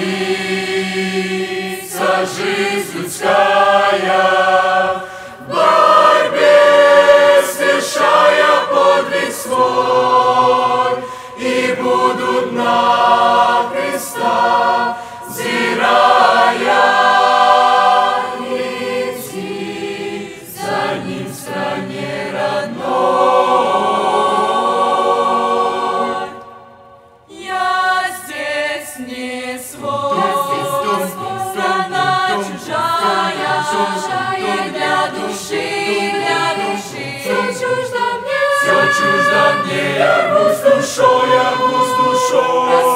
Страница жизнь людская, в борьбе свершая подвиг свой, и будут на Христа взирая идти за Ним в стране родной. Я здесь не свой, страна чужая, для души, все чуждо мне, я рвусь душой,